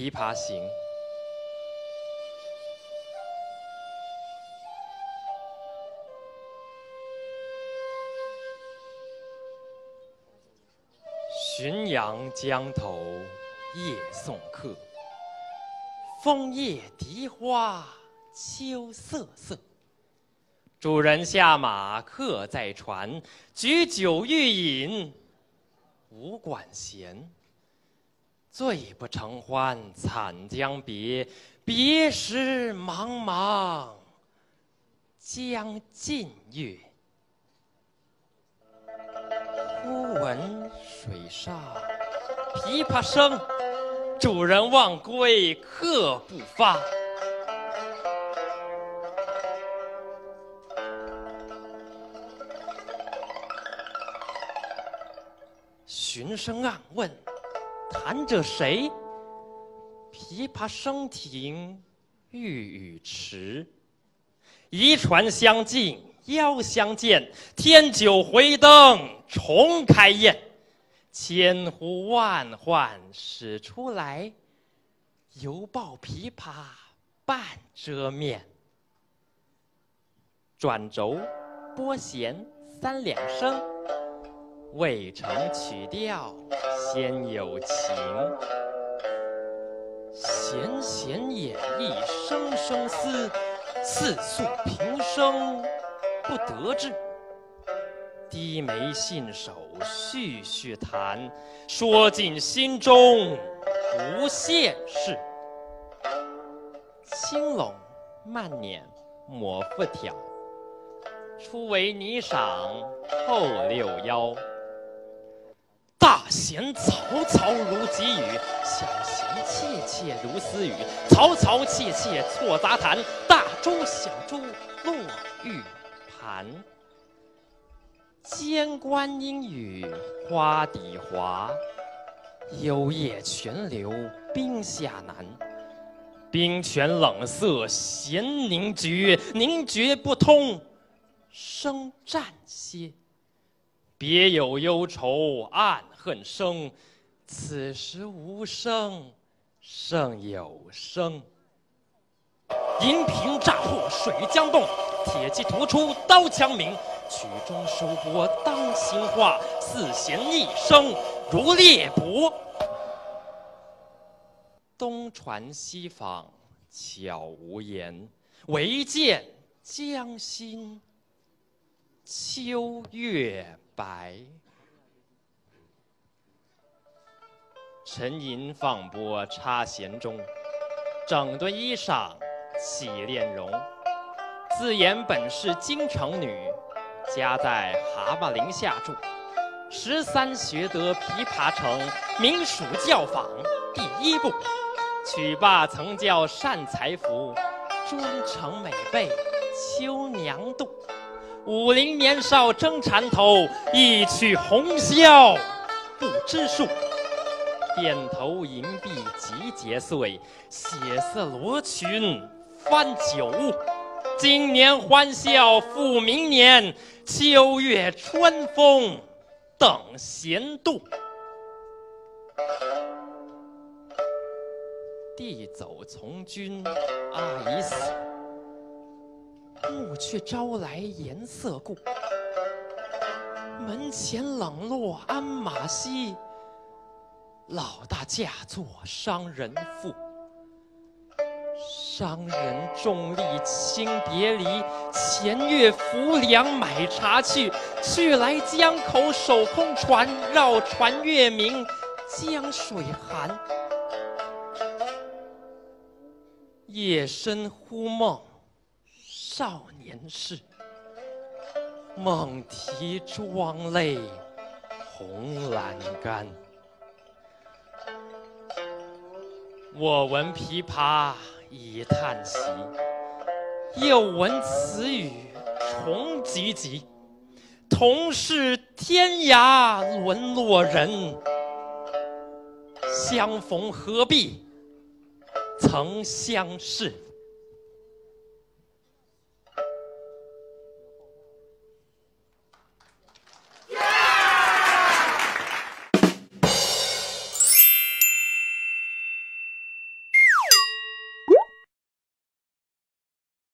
琵琶行》。浔阳江头夜送客，枫叶荻花秋瑟瑟。主人下马客在船，举酒欲饮无管弦。醉不成欢惨将别，别时茫茫江浸月。忽闻水上琵琶声，主人忘归客不发。循声暗问，弹者谁？琵琶声停欲语迟。移船相近邀相见，添酒回灯重开宴。千呼万唤始出来，犹抱琵琶半遮面。转轴拨弦3两声，未成曲调先有情。弦弦掩抑声声思，似诉平生不得志。低眉信手续续弹，说尽心中无限事。轻拢慢捻抹复挑，初为霓裳后六幺。大弦嘈嘈如急雨，小弦切切如私语。嘈嘈切切错杂弹，大珠小珠落玉盘。间关莺语花底滑，幽咽泉流冰下难。冰泉冷涩弦凝绝，凝绝不通声暂歇。别有忧愁暗恨生，此时无声胜有声。银瓶乍破水浆动，铁骑突出刀枪鸣。曲终收拨当心画，四弦一声如裂帛。东传西舫悄无言，唯见江心秋月白。沉吟放拨插弦中，整顿衣裳起敛容。自言本是京城女，家在蛤蟆陵下住。13学得琵琶成，名属教坊第1部。曲罢曾教善才服，专程每备秋娘渡。50年少争缠头，一曲红绡不知数。点头银币即结穗，血色罗裙翻酒污。今年欢笑复明年，秋月春风等闲度。弟走从军阿姨死，暮却朝来颜色故。门前冷落鞍马稀，老大嫁作商人妇。商人重利轻别离，前月浮梁买茶去。去来江口守空船，绕船月明江水寒。夜深忽梦少年事，梦啼妆泪红阑干。我闻琵琶已叹息，又闻此语重唧唧。同是天涯沦落人，相逢何必曾相识。